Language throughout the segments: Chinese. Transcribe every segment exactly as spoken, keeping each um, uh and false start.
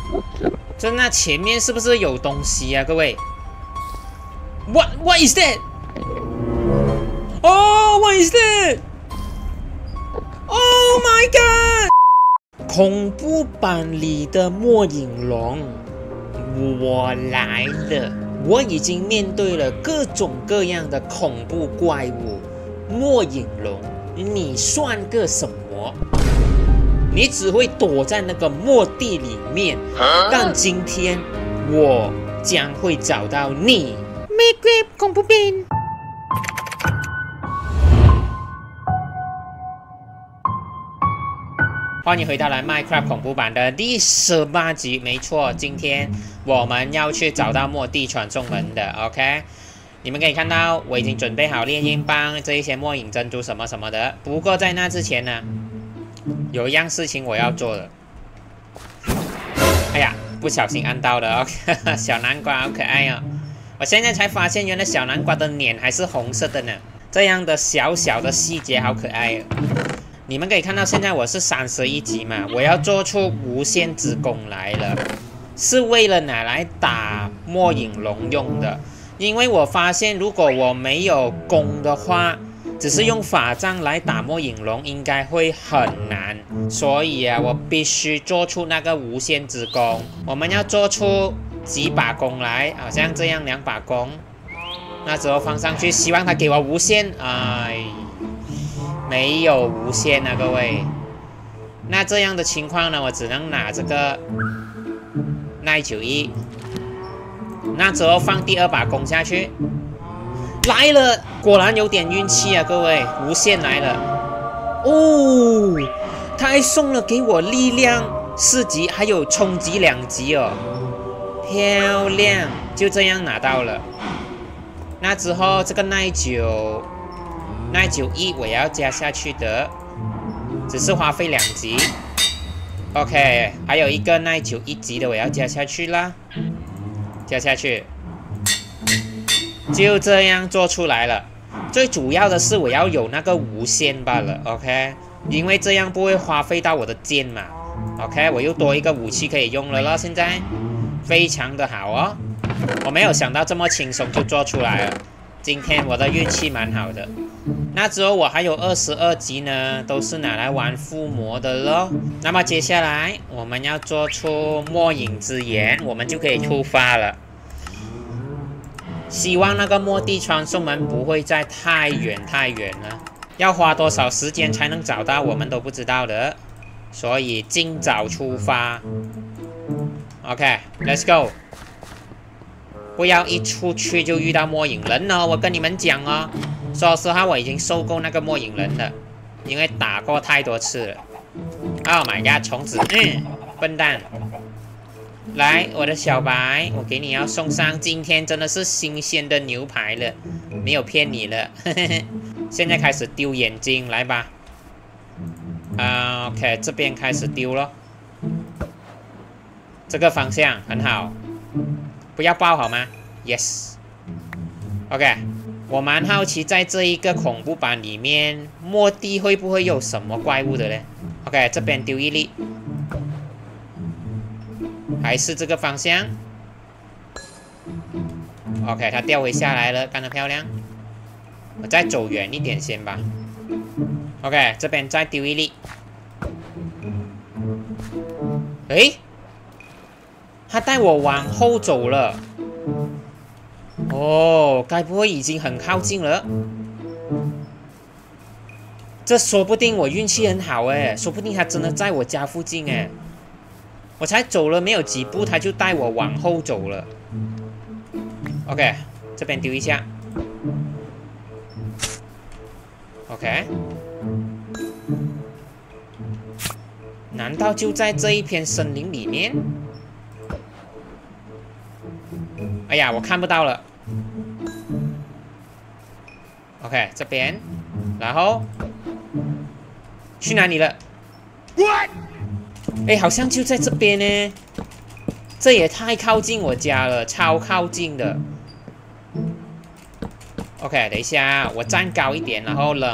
这那前面是不是有东西啊，各位 ？What What is that? Oh, what is that? Oh my god! 恐怖版里的末影龙，我来了。我已经面对了各种各样的恐怖怪物，末影龙，你算个什么？你只会躲在那个末地里面。但今天我将会找到你。Minecraft 恐怖片。欢迎回到来 Minecraft 恐怖版的第十八集。没错，今天我们要去找到末地传送门的。OK， 你们可以看到我已经准备好猎鹰棒、这一些末影珍珠什么什么的。不过在那之前呢，有一样事情我要做的。哎呀，不小心按到了。OK， 小南瓜好可爱哦！我现在才发现，原来小南瓜的脸还是红色的呢。这样的小小的细节好可爱哦。你们可以看到，现在我是三十一级嘛，我要做出无限之弓来了，是为了拿来打末影龙用的。因为我发现，如果我没有弓的话，只是用法杖来打末影龙，应该会很难。所以啊，我必须做出那个无限之弓。我们要做出几把弓来，好像这样两把弓，那之后放上去，希望它给我无限。哎。没有无限啊，各位。那这样的情况呢，我只能拿这个耐九一，那之后放第二把弓下去，来了，果然有点运气啊，各位，无限来了。哦，他还送了给我力量四级，还有冲击两级哦，漂亮，就这样拿到了。那之后这个耐九。耐九一我也要加下去的，只是花费两级。OK， 还有一个耐九一级的我要加下去啦，加下去，就这样做出来了。最主要的是我要有那个无限罢了 ，OK， 因为这样不会花费到我的剑嘛。OK， 我又多一个武器可以用了咯，现在非常的好哦。我没有想到这么轻松就做出来了，今天我的运气蛮好的。那之后我还有二十二级呢，都是拿来玩附魔的咯。那么接下来我们要做出末影之眼，我们就可以出发了。希望那个末地传送门不会再太远太远了，要花多少时间才能找到我们都不知道的，所以尽早出发。OK，Let's go。不要一出去就遇到末影人哦，我跟你们讲哦。说实话，我已经受够那个末影人了，因为打过太多次了。Oh my god， 虫子，嗯，笨蛋！来，我的小白，我给你要送上今天真的是新鲜的牛排了，没有骗你了。现在开始丢眼睛，来吧。啊 ，OK， 这边开始丢咯。这个方向很好，不要爆好吗 ？Yes。OK。我蛮好奇，在这一个恐怖版里面，末地会不会有什么怪物的呢 ？OK， 这边丢一粒，还是这个方向 ？OK， 它掉回下来了，干得漂亮。我再走远一点先吧。OK， 这边再丢一粒。诶，它带我往后走了。哦，该不会已经很靠近了？这说不定我运气很好哎，说不定他真的在我家附近哎。我才走了没有几步，他就带我往后走了。OK， 这边丢一下。OK， 难道就在这一片森林里面？哎呀，我看不到了。OK， 这边，然后去哪里了？哎，好像就在这边呢。这也太靠近我家了，超靠近的。OK， 等一下，我站高一点，然后扔。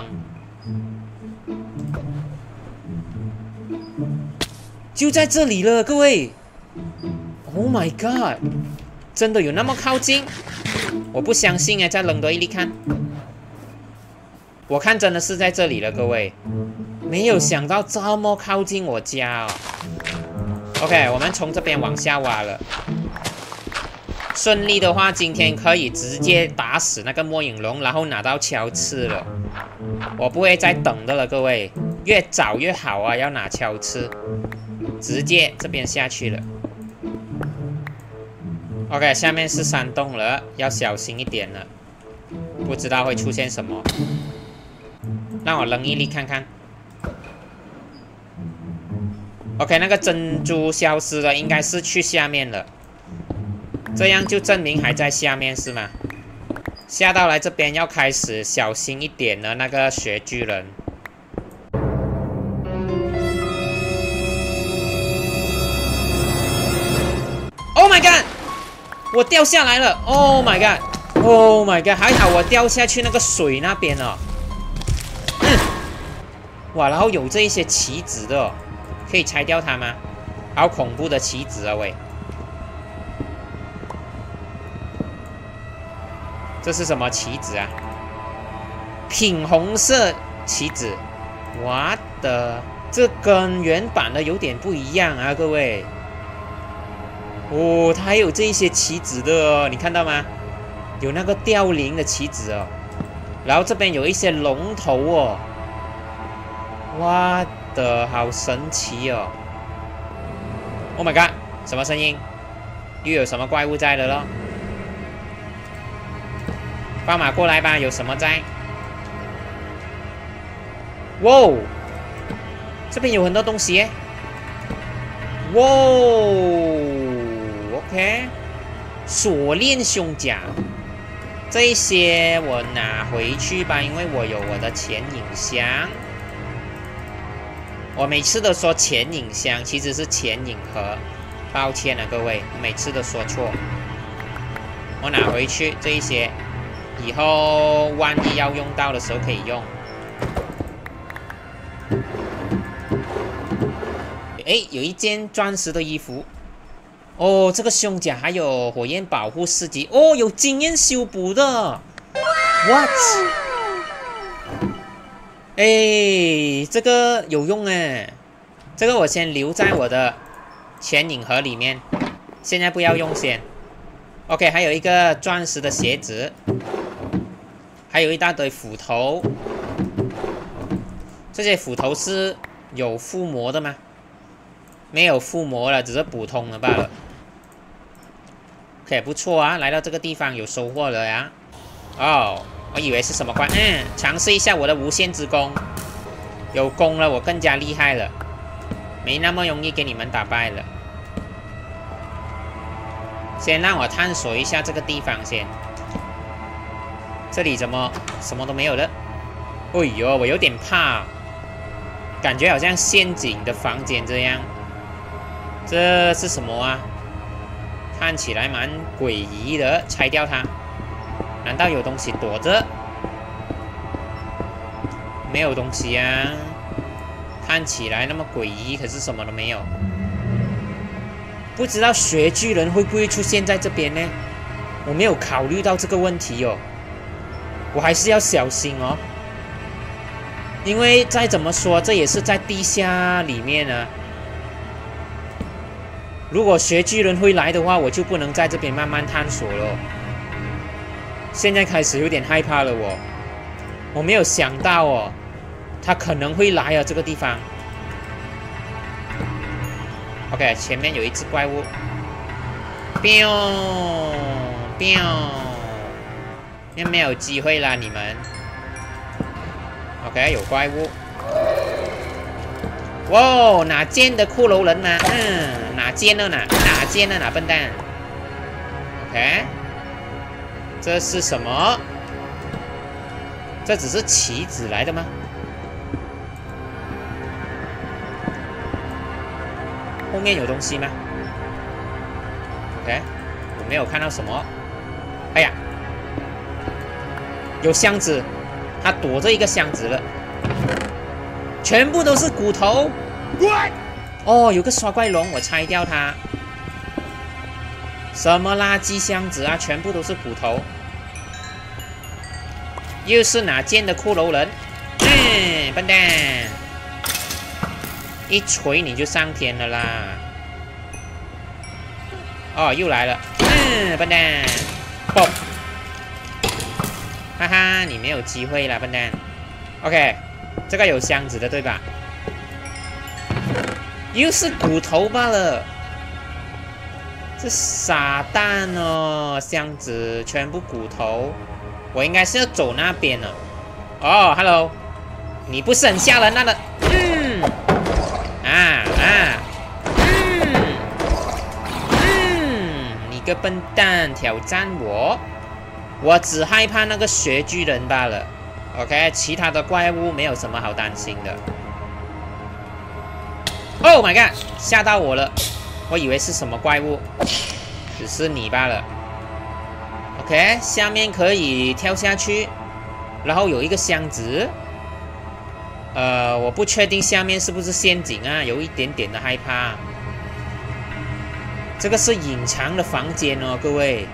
就在这里了，各位。 ！Oh my god！ 真的有那么靠近？我不相信哎！再扔多一粒看。我看真的是在这里了，各位。没有想到这么靠近我家哦。OK， 我们从这边往下挖了。顺利的话，今天可以直接打死那个末影龙，然后拿到敲刺了。我不会再等的了，各位，越早越好啊！要拿敲刺，直接这边下去了。OK， 下面是山洞了，要小心一点了，不知道会出现什么。让我扔一粒看看。OK， 那个珍珠消失了，应该是去下面了。这样就证明还在下面是吗？下到来这边要开始小心一点了，那个雪巨人。Oh my god！ 我掉下来了 ！Oh my god！Oh my god！ 还好我掉下去那个水那边了。嗯，哇，然后有这一些棋子的、哦，可以拆掉它吗？好恐怖的棋子啊喂！这是什么棋子啊？品红色棋子，我的，这跟原版的有点不一样啊，各位。哦，它还有这一些棋子的哦，你看到吗？有那个凋零的棋子哦，然后这边有一些龙头哦，哇的，好神奇哦 ！Oh my god， 什么声音？又有什么怪物在了咯？斑马过来吧，有什么在？哇哦，这边有很多东西耶！哇哦 ，OK， 锁链胸甲，这些我拿回去吧，因为我有我的潜影箱。我每次都说潜影箱，其实是潜影盒，抱歉了各位，每次都说错。我拿回去这一些。以后万一要用到的时候可以用。哎，有一件钻石的衣服。哦，这个胸甲还有火焰保护四级。哦，有经验修补的。What？ 哎，这个有用哎。这个我先留在我的潜影盒里面，现在不要用先。OK， 还有一个钻石的鞋子。还有一大堆斧头，这些斧头是有附魔的吗？没有附魔了，只是普通的罢了。OK， 不错啊，来到这个地方有收获了呀。哦，我以为是什么关，嗯，尝试一下我的无限之弓，有弓了，我更加厉害了，没那么容易给你们打败了。先让我探索一下这个地方先。这里怎么什么都没有了？哎呦，我有点怕，感觉好像陷阱的房间这样。这是什么啊？看起来蛮诡异的，拆掉它。难道有东西躲着？没有东西啊，看起来那么诡异，可是什么都没有。不知道雪巨人会不会出现在这边呢？我没有考虑到这个问题哦。我还是要小心哦，因为再怎么说，这也是在地下里面呢。如果雪巨人会来的话，我就不能在这边慢慢探索了。现在开始有点害怕了我，我没有想到哦，他可能会来啊这个地方。OK， 前面有一只怪物，彪彪。又没有机会啦，你们。OK， 有怪物。哇，哪见的骷髅人吗？嗯，哪见了哪？哪见了哪？笨蛋。OK， 这是什么？这只是棋子来的吗？后面有东西吗 ？OK， 我没有看到什么。哎呀！有箱子，他躲着一个箱子了，全部都是骨头。哦，有个刷怪龙，我拆掉它。 什么垃圾箱子啊？全部都是骨头。又是哪间的骷髅人？嗯，笨蛋！一锤你就上天了啦！哦，又来了。嗯，笨蛋！爆！哈哈，你没有机会了，笨蛋。OK， 这个有箱子的对吧？又是骨头罢了。这傻蛋哦，箱子全部骨头。我应该是要走那边了。哦 ，Hello， 你不是很吓人那的？嗯，啊啊，嗯嗯，你个笨蛋，挑战我！我只害怕那个雪巨人罢了。OK， 其他的怪物没有什么好担心的。Oh my god， 吓到我了，我以为是什么怪物，只是你罢了。OK， 下面可以跳下去，然后有一个箱子。呃，我不确定下面是不是陷阱啊，有一点点的害怕。这个是隐藏的房间哦，各位。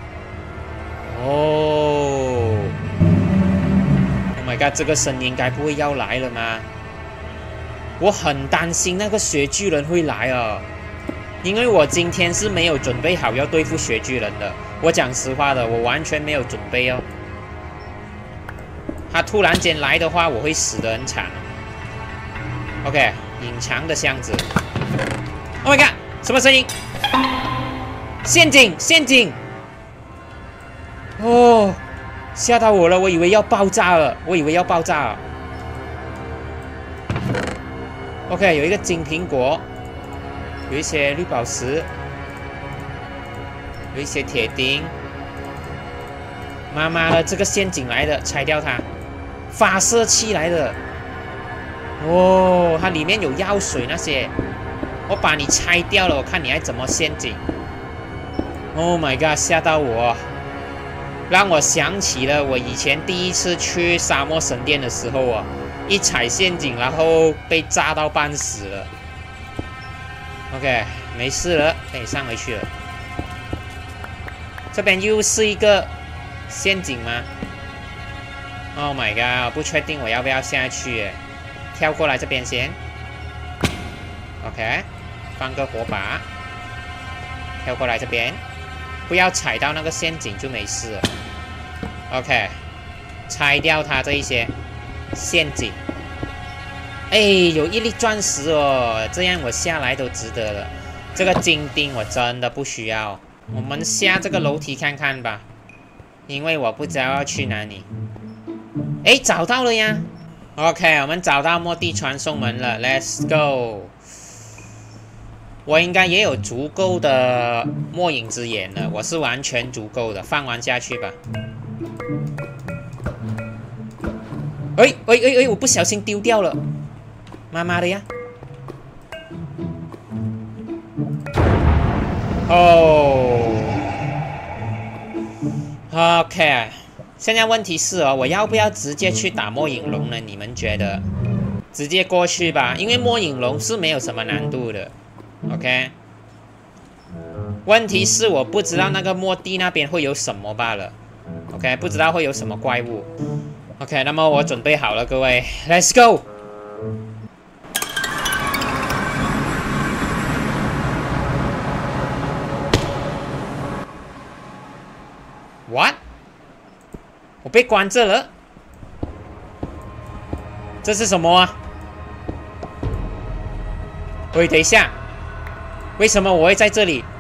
哦 ，Oh my god， 这个声音该不会要来了吗？我很担心那个雪巨人会来啊，因为我今天是没有准备好要对付雪巨人的。我讲实话的，我完全没有准备哦。他突然间来的话，我会死得很惨。OK， 隐藏的箱子。Oh my god， 什么声音？陷阱，陷阱！哦，吓到我了，我以为要爆炸了，我以为要爆炸了。OK， 有一个金苹果，有一些绿宝石，有一些铁钉。妈妈的，这个陷阱来的，拆掉它。发射器来的。哦，它里面有药水那些，我把你拆掉了，我看你还怎么陷阱。Oh my god， 吓到我，让我想起了我以前第一次去沙漠神殿的时候啊。一踩陷阱，然后被炸到半死了。OK， 没事了，可以上回去了。这边又是一个陷阱吗 ？Oh my god， 不确定我要不要下去耶。跳过来这边先。OK， 放个火把，跳过来这边，不要踩到那个陷阱就没事了。OK， 拆掉它这一些。陷阱，哎，有一粒钻石哦，这样我下来都值得了。这个金钉我真的不需要，我们下这个楼梯看看吧，因为我不知道要去哪里。哎，找到了呀 ！OK， 我们找到末地传送门了 ，Let's go。我应该也有足够的末影之眼了，我是完全足够的，放完下去吧。哎哎哎哎！我不小心丢掉了，妈妈的呀！哦 ，OK， 现在问题是哦，我要不要直接去打末影龙呢？你们觉得？直接过去吧，因为末影龙是没有什么难度的。OK， 问题是我不知道那个末地那边会有什么罢了。OK， 不知道会有什么怪物。OK， 那么我准备好了，各位 ，Let's go。What？ 我被关着了？这是什么啊？喂，等一下，为什么我会在这里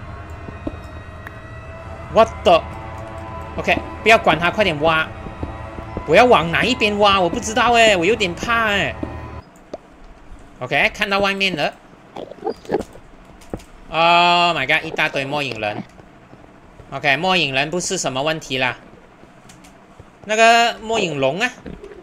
？What the？ OK， 不要管它，快点挖。我要往哪一边挖？我不知道哎，我有点怕哎。OK， 看到外面了。Oh my god， 一大堆末影人。OK， 末影人不是什么问题啦。那个末影龙啊，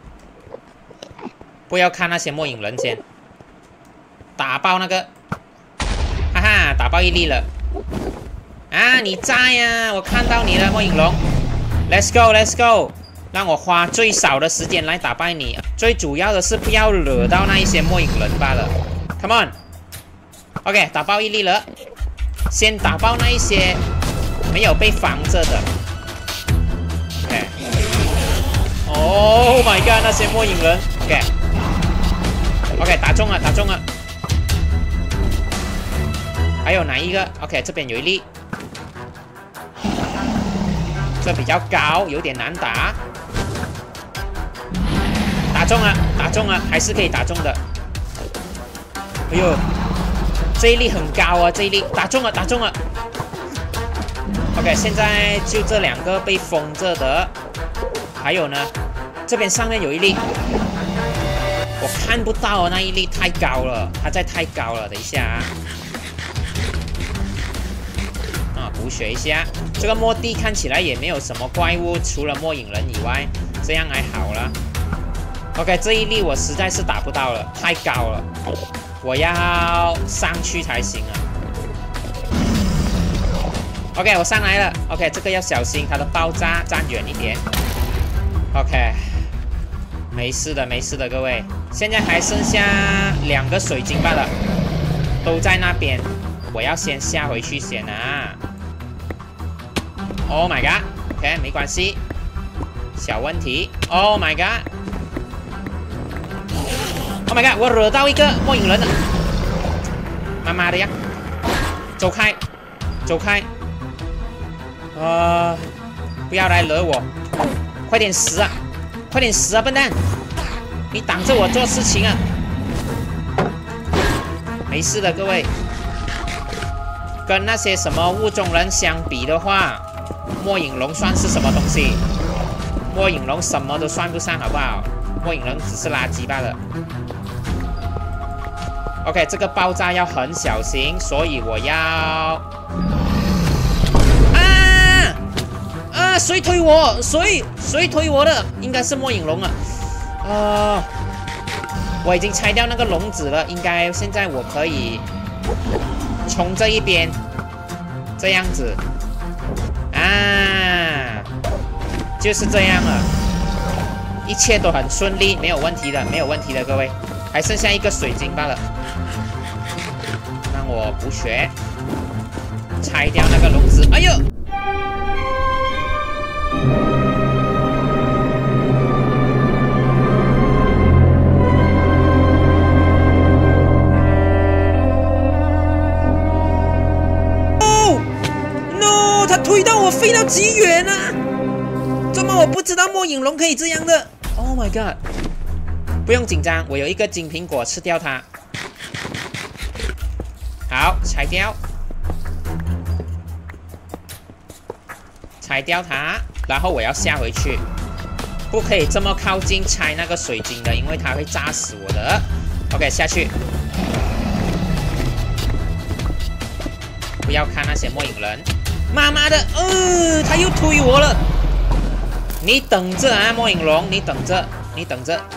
不要看那些末影人先，打爆那个，哈哈，打爆一粒了。啊，你在呀、啊？我看到你了，末影龙。Let's go，Let's go。让我花最少的时间来打败你，最主要的是不要惹到那一些末影人罢了。Come on，OK， 打爆一粒了，先打爆那一些没有被防着的。OK。Oh my god， 那些末影人。OK。OK， 打中了，打中了。还有哪一个 ？OK， 这边有一粒。这比较高，有点难打。打中了，打中了，还是可以打中的。哎呦，这一粒很高啊！这一粒打中了，打中了。OK， 现在就这两个被封着的，还有呢，这边上面有一粒，我看不到啊，那一粒太高了，它在太高了。等一下啊，啊，补血一下。这个末地看起来也没有什么怪物，除了末影人以外，这样还好了。OK， 这一粒我实在是打不到了，太高了，我要上去才行啊。OK， 我上来了。OK， 这个要小心，它的爆炸，站远一点。OK， 没事的，没事的，各位。现在还剩下两个水晶罢了，都在那边。我要先下回去先啊。Oh my god！OK， 没关系，小问题。Oh my god！Oh my god！ 我惹到一个末影人了，妈妈的呀！走开，走开！呃，不要来惹我，快点死啊！快点死啊，笨蛋！你挡着我做事情啊！没事的，各位。跟那些什么雾中人相比的话，末影龙算是什么东西？末影龙什么都算不上，好不好？末影人只是垃圾罢了。OK， 这个爆炸要很小心，所以我要啊啊！谁推我？谁谁推我的？应该是末影龙了。呃，我已经拆掉那个笼子了，应该现在我可以冲这一边，这样子啊，就是这样了，一切都很顺利，没有问题的，没有问题的，各位，还剩下一个水晶罢了。让我补血，拆掉那个笼子。哎呦！推到我飞到极远啊！怎么我不知道末影龙可以这样的 ？Oh my god！ 不用紧张，我有一个金苹果，吃掉它。好，拆掉，拆掉它，然后我要下回去，不可以这么靠近拆那个水晶的，因为它会炸死我的。OK， 下去。不要看那些末影人。妈妈的，呃，他又推我了！你等着啊，末影龙，你等着，你等着。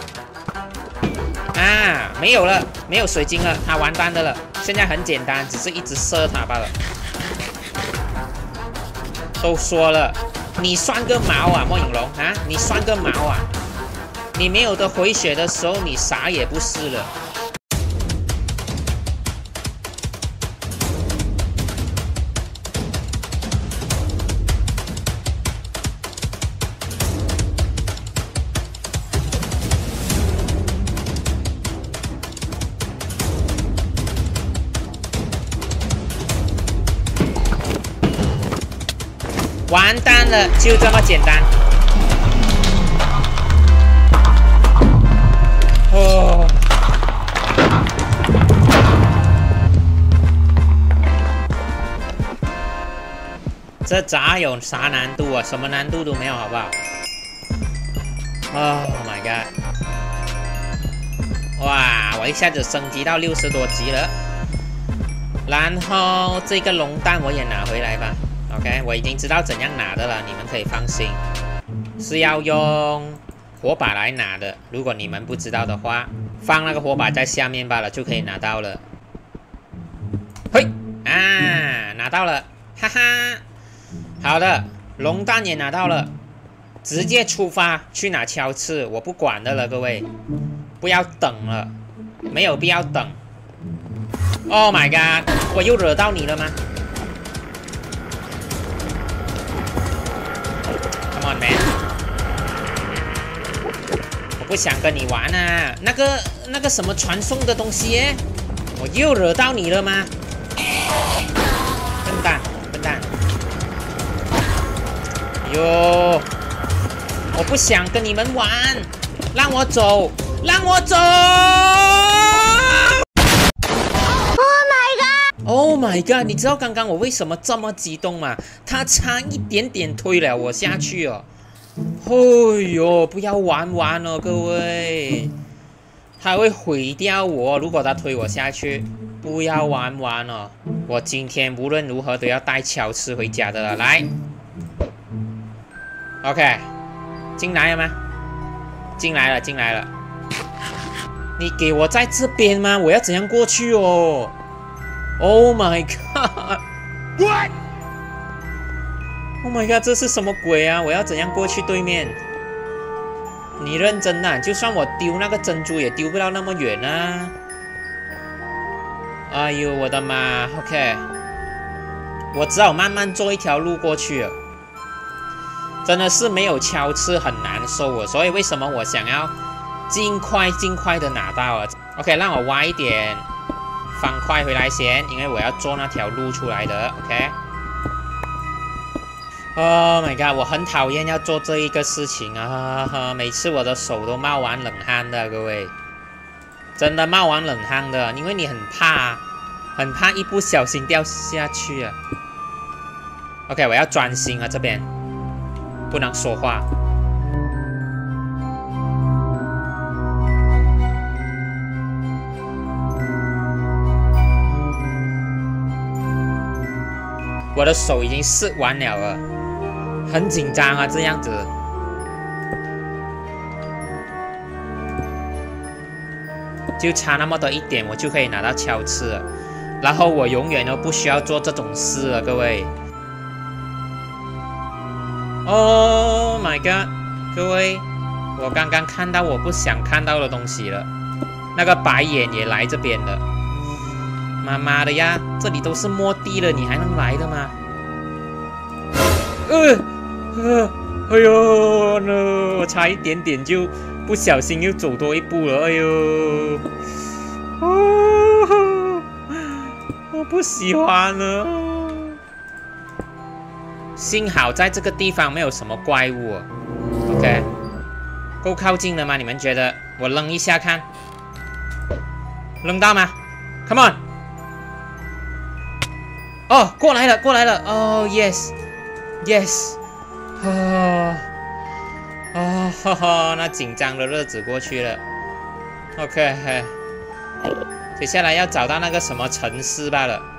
啊，没有了，没有水晶了，他完蛋的了。现在很简单，只是一直射他罢了。都说了，你算个毛啊，末影龙啊，你算个毛啊！你没有得回血的时候，你啥也不是了。完蛋了，就这么简单。哦，这咋有啥难度啊？什么难度都没有，好不好 ？Oh my god！ 哇，我一下子升级到六十多级了。然后这个龙蛋我也拿回来吧。OK， 我已经知道怎样拿的了，你们可以放心，是要用火把来拿的。如果你们不知道的话，放那个火把在下面罢了，就可以拿到了。嘿，啊，拿到了，哈哈。好的，龙蛋也拿到了，直接出发去拿敲刺，我不管的了，各位，不要等了，没有必要等。Oh my god， 我又惹到你了吗？ 不想跟你玩啊！那个那个什么传送的东西耶，我又惹到你了吗？笨蛋，笨蛋！哟，我不想跟你们玩，让我走，让我走 ！Oh my god！Oh my god！ 你知道刚刚我为什么这么激动吗？他差一点点推了我下去哦。哎呦，不要玩玩哦，各位，他会毁掉我。如果他推我下去，不要玩玩哦。我今天无论如何都要带巧吃回家的了。来 ，OK， 进来了吗？进来了，进来了。你给我在这边吗？我要怎样过去哦 ？Oh my god！What？ Oh my god， 这是什么鬼啊！我要怎样过去对面？你认真啊？就算我丢那个珍珠，也丢不到那么远啊！哎呦，我的妈 ！OK， 我只好慢慢做一条路过去了。真的是没有敲刺很难受啊，所以为什么我想要尽快尽快的拿到啊 ？OK， 让我挖一点方块回来先，因为我要做那条路出来的。OK。Oh my god！ 我很讨厌要做这一个事情啊！每次我的手都冒完冷汗的，各位，真的冒完冷汗的，因为你很怕，很怕一不小心掉下去啊。OK， 我要专心啊，这边不能说话。我的手已经试完了了。很紧张啊，这样子。就差那么多一点，我就可以拿到敲刺了。然后我永远都不需要做这种事了，各位。Oh my god， 各位，我刚刚看到我不想看到的东西了。那个白眼也来这边了。妈妈的呀，这里都是摸地了，你还能来的吗？呃。呃，哎呦 no！ 我差一点点就不小心又走多一步了，哎呦！哦，我不喜欢了。幸好在这个地方没有什么怪物、哦。OK， 够靠近了吗？你们觉得？我扔一下看，扔到吗 ？Come on！ 哦，过来了，过来了！哦 ，yes，yes。啊啊哈哈！那紧张的日子过去了。OK， 接下来要找到那个什么城市罢了。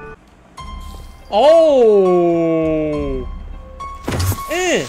哦，嗯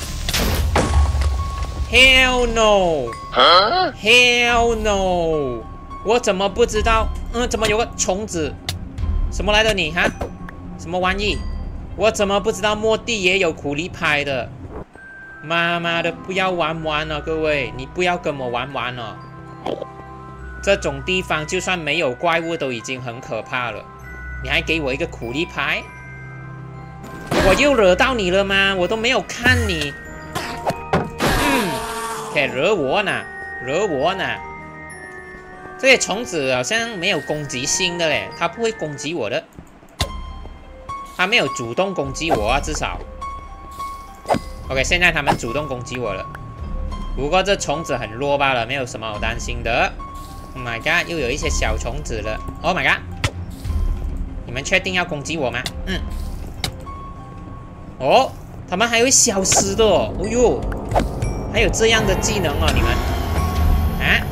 ，Hell no！Hell no！ 我怎么不知道？嗯，怎么有个虫子？什么来的你哈？什么玩意？我怎么不知道末地也有苦力拍的？妈妈的，不要玩玩了，各位，你不要跟我玩玩了。这种地方就算没有怪物都已经很可怕了，你还给我一个苦力牌？我又惹到你了吗？我都没有看你。嗯，可以惹我呢，惹我呢。这些虫子好像没有攻击性的嘞，它不会攻击我的。它没有主动攻击我啊，至少。OK， 现在他们主动攻击我了。不过这虫子很弱罢了，没有什么好担心的。Oh my god， 又有一些小虫子了。Oh my god， 你们确定要攻击我吗？嗯。哦，他们还会消失的哦。哦呦，还有这样的技能哦，你们。啊？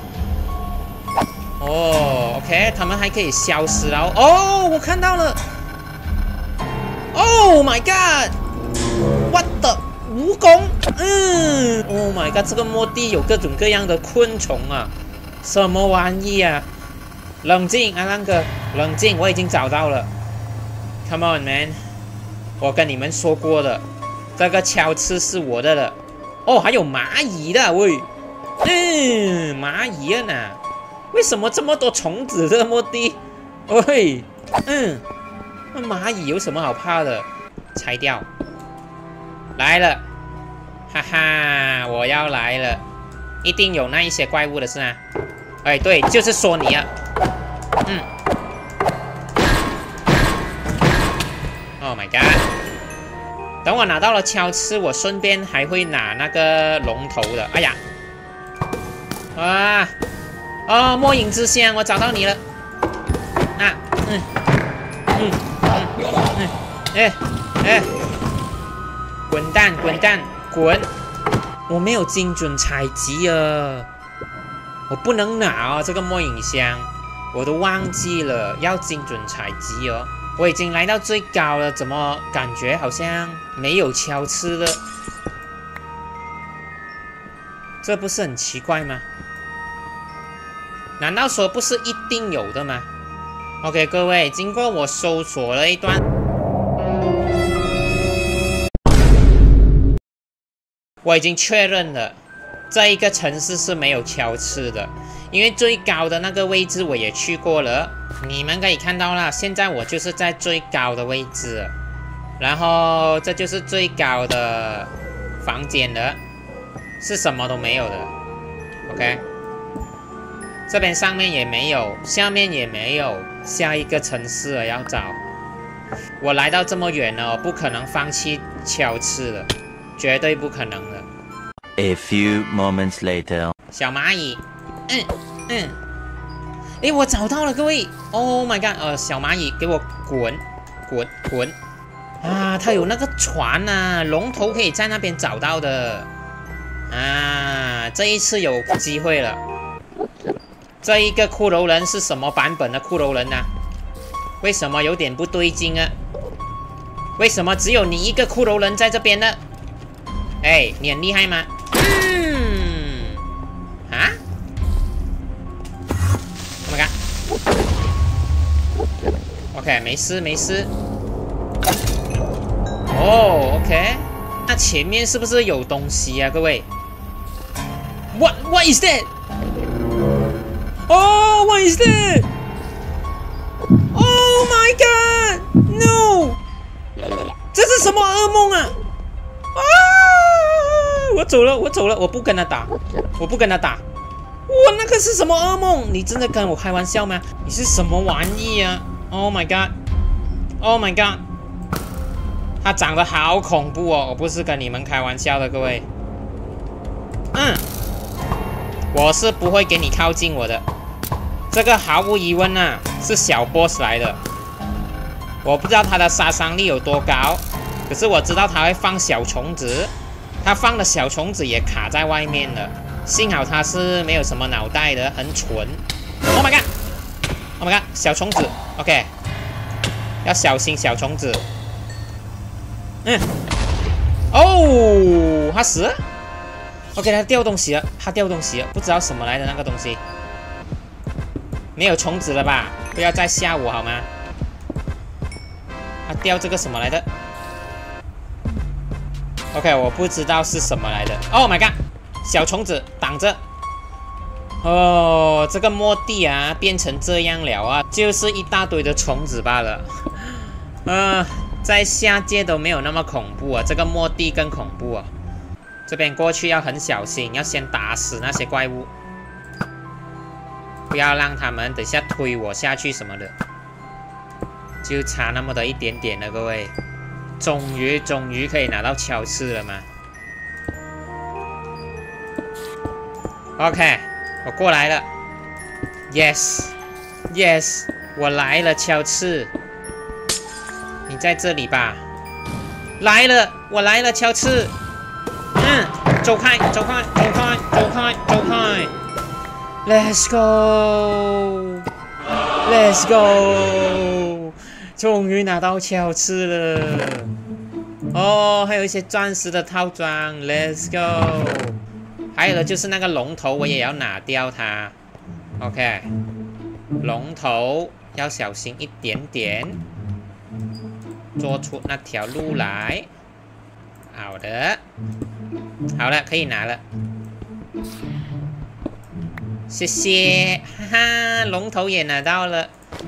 哦 ，OK， 他们还可以消失了。哦，我看到了。Oh my god！What the 蜈蚣？嗯 ，Oh my god！ 这个末地有各种各样的昆虫啊，什么玩意啊？冷静，阿浪哥，冷静，我已经找到了。Come on man！ 我跟你们说过的，这个敲刺是我的了。哦，还有蚂蚁的喂，嗯，蚂蚁啊呢？为什么这么多虫子这个末地？喂，嗯。那蚂蚁有什么好怕的？拆掉，来了，哈哈，我要来了。 一定有那一些怪物的是吗？哎，对，就是说你啊。嗯。Oh my god！ 等我拿到了敲刺，我顺便还会拿那个龙头的。哎呀！啊！哦，末影之乡，我找到你了。啊，嗯，嗯，嗯，嗯，哎，哎，滚蛋，滚蛋，滚！我没有精准采集啊，我不能拿哦，这个末影箱，我都忘记了要精准采集哦。我已经来到最高了，怎么感觉好像没有敲刺了？这不是很奇怪吗？难道说不是一定有的吗 ？OK， 各位，经过我搜索了一段，我已经确认了，这一个城市是没有敲刺的，因为最高的那个位置我也去过了。你们可以看到了，现在我就是在最高的位置，然后这就是最高的房间了，是什么都没有的 ，OK。这边上面也没有，下面也没有，下一个城市了要找。我来到这么远了，我不可能放弃敲刺了，绝对不可能的。 A few moments later， 小蚂蚁，嗯嗯，诶，我找到了，各位 ，Oh my god， 呃，小蚂蚁给我滚滚滚！啊，它有那个船啊，龙头可以在那边找到的。啊，这一次有机会了。这一个骷髅人是什么版本的骷髅人呢、啊？为什么有点不对劲啊？为什么只有你一个骷髅人在这边呢？哎，你很厉害吗？嗯，啊 ？Oh my god！OK， 没事没事。哦 ，OK， 那前面是不是有东西啊，各位 ？What What is that？ Oh, what is that? Oh my god! No! 这是什么噩梦啊？啊！我走了，我走了，我不跟他打，我不跟他打。哇，那个是什么噩梦？你真的跟我开玩笑吗？你是什么玩意啊 ？Oh my god! Oh my god! 它长得好恐怖哦！我不是跟你们开玩笑的，各位。嗯，我是不会给你靠近我的。这个毫无疑问啊，是小 boss 来的。我不知道他的杀伤力有多高，可是我知道他会放小虫子，他放的小虫子也卡在外面了。幸好他是没有什么脑袋的，很蠢。Oh my god! Oh my god! 小虫子 ，OK， 要小心小虫子。嗯，哦，他死了。OK， 他掉东西了，他掉东西了，不知道什么来的那个东西。没有虫子了吧？不要再吓我好吗？他掉这个什么来的 ？OK， 我不知道是什么来的。Oh my god！ 小虫子挡着。哦，这个末地啊，变成这样了啊，就是一大堆的虫子罢了。嗯、呃，在下界都没有那么恐怖啊，这个末地更恐怖啊。这边过去要很小心，要先打死那些怪物。不要让他们等下推我下去什么的，就差那么的一点点了，各位。终于，终于可以拿到敲刺了吗 ？OK， 我过来了。Yes，Yes， 我来了，敲刺。你在这里吧？来了，我来了，敲刺。嗯，走开，走开，走开，走开，走开。Let's go! Let's go! 终于拿到敲刺了。哦，还有一些钻石的套装。Let's go! 还有的就是那个龙头，我也要拿掉它。OK， 龙头要小心一点点，做出那条路来。好的，好了，可以拿了。谢谢，哈哈，龙头也拿到了。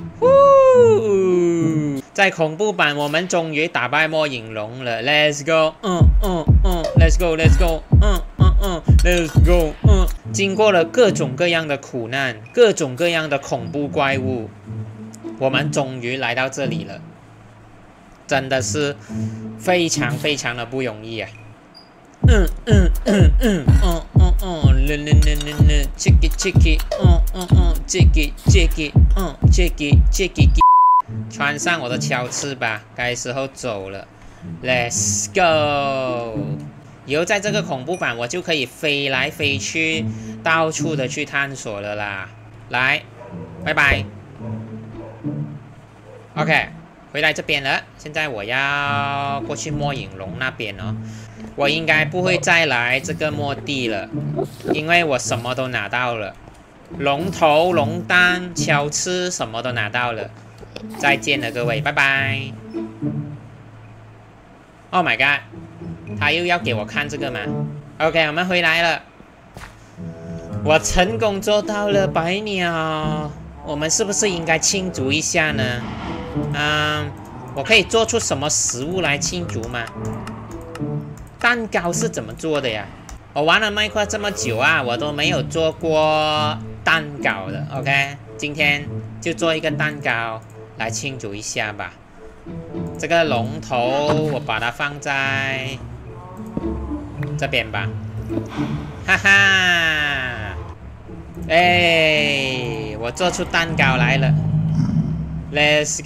呼，在恐怖版，我们终于打败末影龙了。Let's go， 嗯嗯嗯 ，Let's go，Let's go， 嗯嗯嗯 ，Let's go， 嗯，经过了各种各样的苦难，各种各样的恐怖怪物，我们终于来到这里了，真的是非常非常的不容易啊！嗯嗯嗯嗯嗯嗯嗯，来来来来来 ，check it check it， 嗯嗯嗯 ，check it check it， 嗯 check it check it， 穿上我的乔翅吧，该时候走了 ，Let's go。以后在这个恐怖版，我就可以飞来飞去，到处的去探索了啦。来，拜拜。OK， 回来这边了。现在我要过去末影龙那边哦。我应该不会再来这个末地了，因为我什么都拿到了，龙头、龙蛋、乔翅什么都拿到了。再见了，各位，拜拜。Oh my god！ 他又要给我看这个吗 ？OK， 我们回来了。我成功做到了百鸟，我们是不是应该庆祝一下呢？嗯，我可以做出什么食物来庆祝吗？蛋糕是怎么做的呀？我玩了麦块这么久啊，我都没有做过蛋糕的。OK， 今天就做一个蛋糕来庆祝一下吧。这个龙头我把它放在这边吧，哈哈！哎，我做出蛋糕来了 ，Let's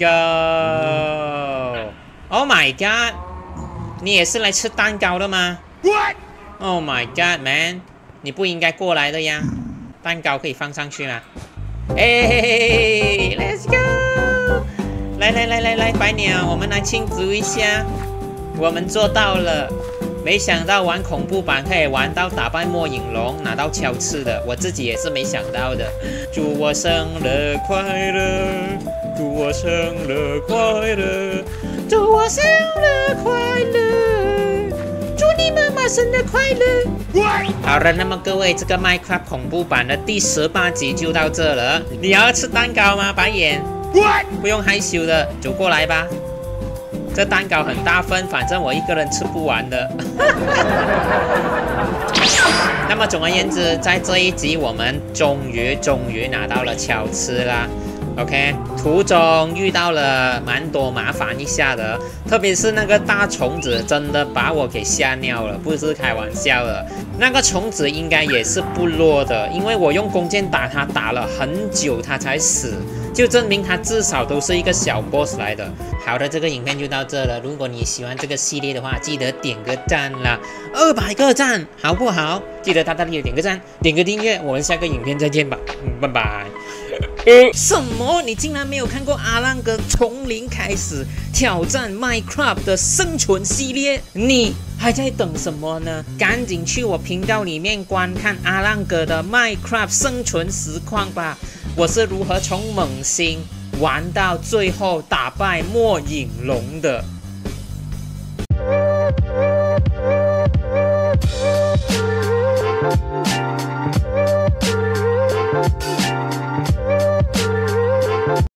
go！Oh my god！ 你也是来吃蛋糕的吗 ？Oh my god, man！ 你不应该过来的呀！蛋糕可以放上去吗？哎 ，Let's go！ 来来来来来，白鸟，我们来庆祝一下，我们做到了！没想到玩恐怖版可以玩到打败末影龙，拿到乔翅的，我自己也是没想到的。祝我生日快乐，祝我生日快乐，祝我生日快乐，祝你妈妈生日快乐。好了，那么各位，这个 Minecraft 恐怖版的第十八集就到这了。你要吃蛋糕吗，白眼？不用害羞的，走过来吧。这蛋糕很大份，反正我一个人吃不完的。那么总而言之，在这一集我们终于终于拿到了乔翅啦。OK， 途中遇到了蛮多麻烦一下的，特别是那个大虫子，真的把我给吓尿了，不是开玩笑的。那个虫子应该也是不弱的，因为我用弓箭打它打了很久，它才死。就证明它至少都是一个小 boss 来的。好的，这个影片就到这了。如果你喜欢这个系列的话，记得点个赞啦，二百个赞，好不好？记得大大力的点个赞，点个订阅。我们下个影片再见吧，嗯，拜拜。呃，什么？你竟然没有看过阿浪哥从零开始挑战 Minecraft 的生存系列？你还在等什么呢？赶紧去我频道里面观看阿浪哥的 Minecraft 生存实况吧！我是如何从猛星玩到最后打败末影龙的。